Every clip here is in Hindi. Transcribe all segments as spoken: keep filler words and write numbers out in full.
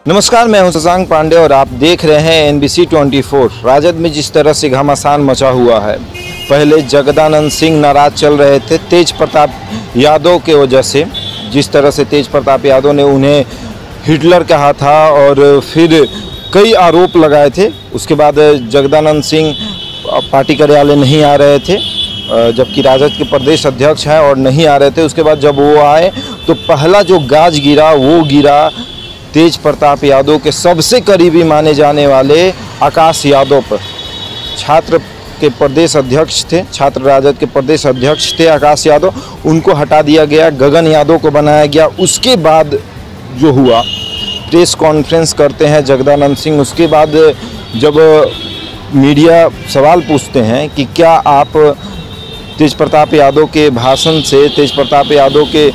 नमस्कार, मैं हूं शशांक पांडे और आप देख रहे हैं N B C twenty four. Rajad में जिस तरह से घमासान मचा हुआ है, पहले जगदानंद सिंह नाराज चल रहे थे तेज प्रताप यादव के वजह से। जिस तरह से तेज प्रताप यादव ने उन्हें हिटलर कहा था और फिर कई आरोप लगाए थे। उसके बाद जगदानंद सिंह पार्टी कार्यालय नहीं आ रहे थे, जबकि राजद के प्रदेश अध्यक्ष हैं और नहीं आ रहे थे। उसके बाद जब वो आए तो पहला जो गाज गिरा वो गिरा तेज प्रताप यादव के सबसे करीबी माने जाने वाले आकाश यादव पर। छात्र के प्रदेश अध्यक्ष थे, छात्र राजद के प्रदेश अध्यक्ष थे आकाश यादव, उनको हटा दिया गया, गगन यादव को बनाया गया। उसके बाद जो हुआ, प्रेस कॉन्फ्रेंस करते हैं जगदानंद सिंह। उसके बाद जब मीडिया सवाल पूछते हैं कि क्या आप तेज प्रताप यादव के भाषण से, तेज प्रताप यादव के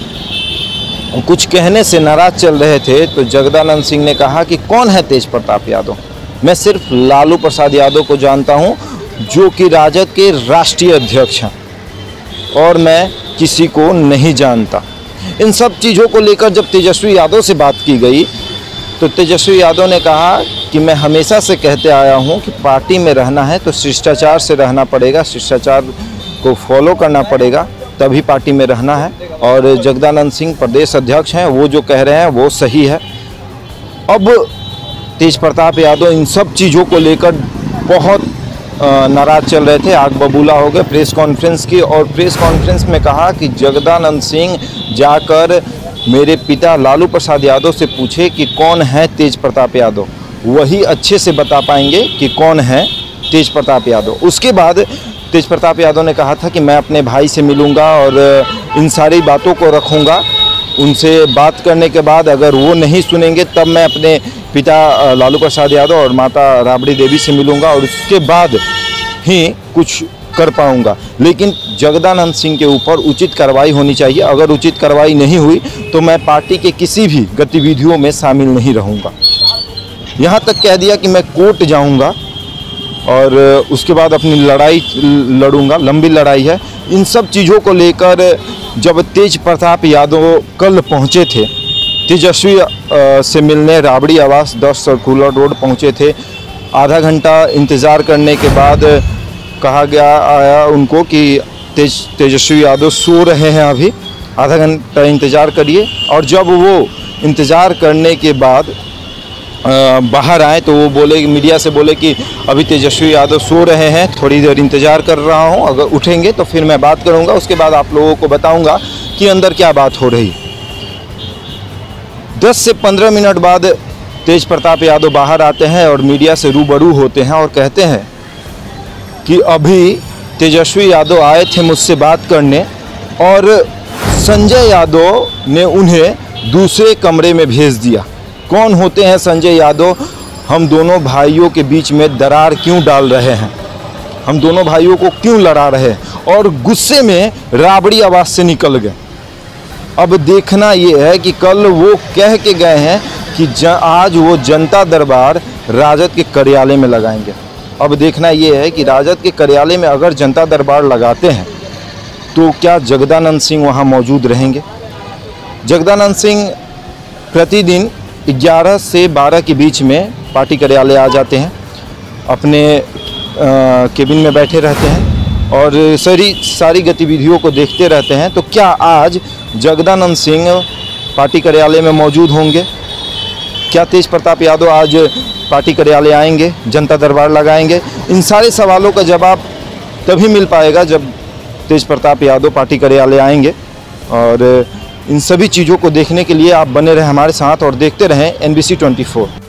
कुछ कहने से नाराज चल रहे थे, तो जगदानंद सिंह ने कहा कि कौन है तेज प्रताप यादव। मैं सिर्फ लालू प्रसाद यादव को जानता हूं, जो कि राजद के राष्ट्रीय अध्यक्ष हैं, और मैं किसी को नहीं जानता। इन सब चीज़ों को लेकर जब तेजस्वी यादव से बात की गई तो तेजस्वी यादव ने कहा कि मैं हमेशा से कहते आया हूं कि पार्टी में रहना है तो शिष्टाचार से रहना पड़ेगा, शिष्टाचार को फॉलो करना पड़ेगा, तभी पार्टी में रहना है। और जगदानंद सिंह प्रदेश अध्यक्ष हैं, वो जो कह रहे हैं वो सही है। अब तेज प्रताप यादव इन सब चीज़ों को लेकर बहुत नाराज चल रहे थे, आग बबूला हो गए। प्रेस कॉन्फ्रेंस की, और प्रेस कॉन्फ्रेंस में कहा कि जगदानंद सिंह जाकर मेरे पिता लालू प्रसाद यादव से पूछे कि कौन है तेज प्रताप यादव, वही अच्छे से बता पाएंगे कि कौन है तेज प्रताप यादव। उसके बाद तेज प्रताप यादव ने कहा था कि मैं अपने भाई से मिलूंगा और इन सारी बातों को रखूंगा। उनसे बात करने के बाद अगर वो नहीं सुनेंगे तब मैं अपने पिता लालू प्रसाद यादव और माता राबड़ी देवी से मिलूंगा और उसके बाद ही कुछ कर पाऊंगा। लेकिन जगदानंद सिंह के ऊपर उचित कार्रवाई होनी चाहिए। अगर उचित कार्रवाई नहीं हुई तो मैं पार्टी के किसी भी गतिविधियों में शामिल नहीं रहूँगा। यहाँ तक कह दिया कि मैं कोर्ट जाऊँगा और उसके बाद अपनी लड़ाई लड़ूंगा, लंबी लड़ाई है। इन सब चीज़ों को लेकर जब तेज प्रताप यादव कल पहुंचे थे तेजस्वी से मिलने, राबड़ी आवास दस सर्कुलर रोड पहुंचे थे। आधा घंटा इंतज़ार करने के बाद कहा गया आया उनको कि तेज तेजस्वी यादव सो रहे हैं, अभी आधा घंटा इंतज़ार करिए। और जब वो इंतज़ार करने के बाद बाहर आए तो वो बोले, मीडिया से बोले कि अभी तेजस्वी यादव सो रहे हैं, थोड़ी देर इंतज़ार कर रहा हूं, अगर उठेंगे तो फिर मैं बात करूंगा, उसके बाद आप लोगों को बताऊंगा कि अंदर क्या बात हो रही। दस से पंद्रह मिनट बाद तेज प्रताप यादव बाहर आते हैं और मीडिया से रूबरू होते हैं और कहते हैं कि अभी तेजस्वी यादव आए थे मुझसे बात करने और संजय यादव ने उन्हें दूसरे कमरे में भेज दिया। कौन होते हैं संजय यादव? हम दोनों भाइयों के बीच में दरार क्यों डाल रहे हैं, हम दोनों भाइयों को क्यों लड़ा रहे हैं, और गुस्से में राबड़ी आवास से निकल गए। अब देखना ये है कि कल वो कह के गए हैं कि आज वो जनता दरबार राजद के कार्यालय में लगाएंगे। अब देखना ये है कि राजद के कार्यालय में अगर जनता दरबार लगाते हैं तो क्या जगदानंद सिंह वहाँ मौजूद रहेंगे? जगदानंद सिंह प्रतिदिन ग्यारह से बारह के बीच में पार्टी कार्यालय आ जाते हैं, अपने केबिन में बैठे रहते हैं और सारी सारी गतिविधियों को देखते रहते हैं। तो क्या आज जगदानंद सिंह पार्टी कार्यालय में मौजूद होंगे? क्या तेज प्रताप यादव आज पार्टी कार्यालय आएंगे, जनता दरबार लगाएंगे? इन सारे सवालों का जवाब तभी मिल पाएगा जब तेज प्रताप यादव पार्टी कार्यालय आएंगे। और इन सभी चीज़ों को देखने के लिए आप बने रहें हमारे साथ और देखते रहें N B C twenty four.